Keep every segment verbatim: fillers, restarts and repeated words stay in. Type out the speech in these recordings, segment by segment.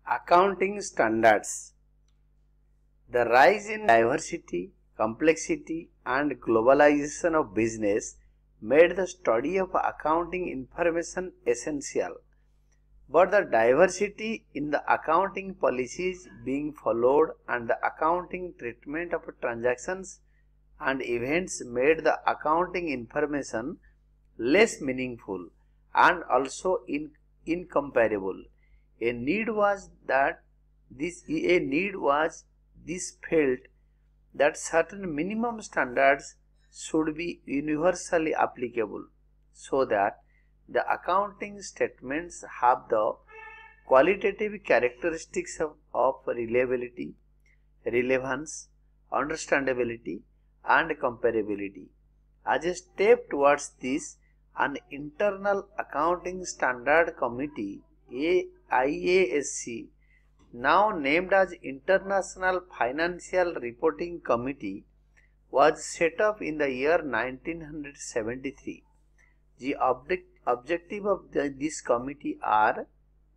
Accounting standards. The rise in diversity, complexity and globalization of business made the study of accounting information essential. But the diversity in the accounting policies being followed and the accounting treatment of transactions and events made the accounting information less meaningful and also in, incomparable. A need was that this a need was this felt that certain minimum standards should be universally applicable so that the accounting statements have the qualitative characteristics of, of reliability, relevance, understandability and comparability. As a step towards this, an internal accounting standard committee X I S C, now named as International Financial Reporting Committee, was set up in the year nineteen seventy-three. The object, objective of the, this committee are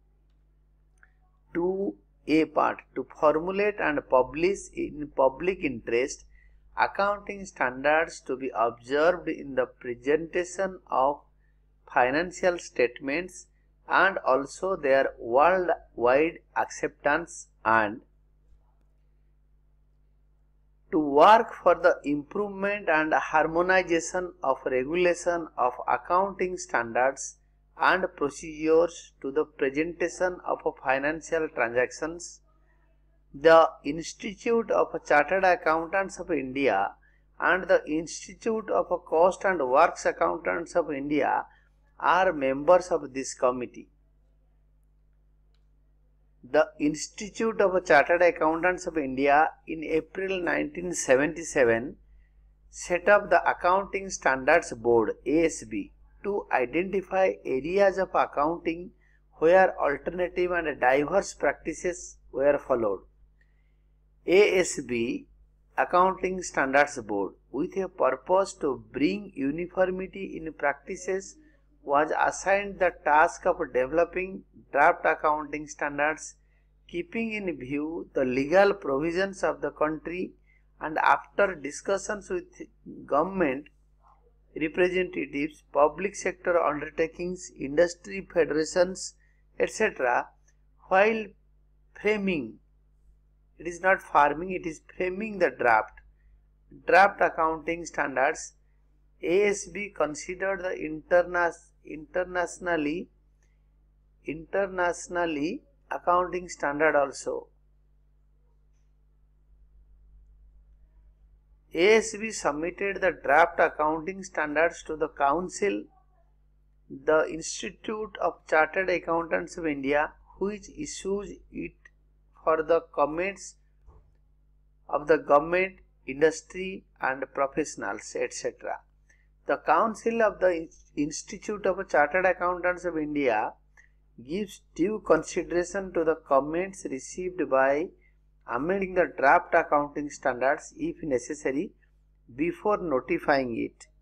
to a part to formulate and publish in public interest accounting standards to be observed in the presentation of financial statements and also their worldwide acceptance, and to work for the improvement and harmonization of regulation of accounting standards and procedures to the presentation of financial transactions. The Institute of Chartered Accountants of India and the Institute of Cost and Works Accountants of India are members of this committee. The Institute of Chartered Accountants of India in April nineteen seventy-seven set up the Accounting Standards Board A S B to identify areas of accounting where alternative and diverse practices were followed. A S B Accounting Standards Board, with a purpose to bring uniformity in practices, was assigned the task of developing draft accounting standards, keeping in view the legal provisions of the country, and after discussions with government representatives, public sector undertakings, industry federations, et cetera, while framing, it is not farming, it is framing the draft, draft accounting standards, A S B considered the interna internationally, internationally accounting standard also. A S B submitted the draft accounting standards to the Council, the Institute of Chartered Accountants of India, which issues it for the comments of the government, industry and professionals, et cetera. The Council of the Institute of Chartered Accountants of India gives due consideration to the comments received by amending the draft accounting standards if necessary before notifying it.